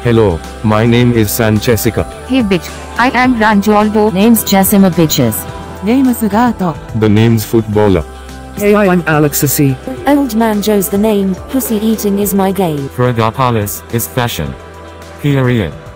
Hello, my name is San Jessica. Hey bitch, I am Ranjoldo. Name's Jessima bitches. Name is Gato. The name's footballer. Hey, I'm Alexisy. Old man Joe's the name, pussy eating is my game. Fregapolis is fashion. Period.